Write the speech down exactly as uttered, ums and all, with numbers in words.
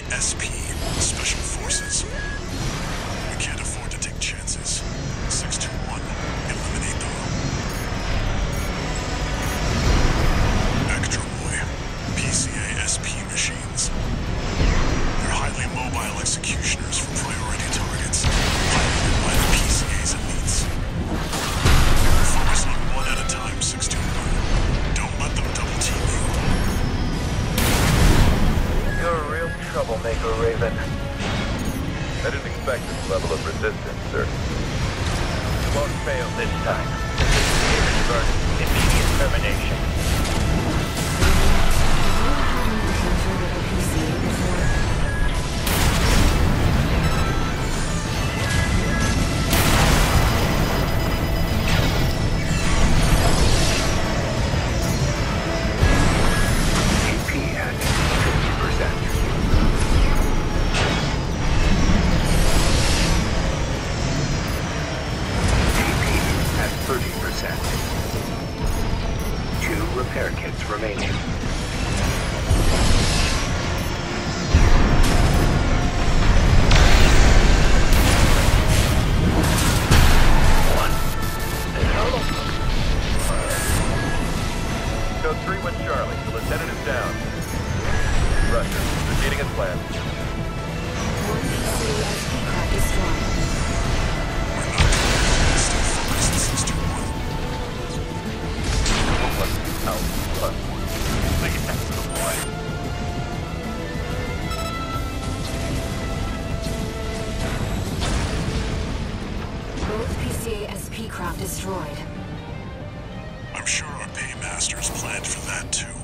S P, Special Forces. We can't afford to take chances. six two one, eliminate them. Extramoy, P C A S P machines. They're highly mobile executioners for priority targets, piloted by the P C A's elites. Focus on one at a time, six two one. Don't let them double team you. You're a real troublemaker, Raven. I didn't expect this level of resistance, sir. You won't fail this time. This is immediate termination. Repair kits remaining. One. Code three one Charlie. The lieutenant is down. Rusher, proceeding as planned. One P C A S P craft destroyed. Stay focused, six two one. Out. Plus. Please, that's the boy. Both P C A S P craft destroyed. I'm sure our paymasters planned for that too.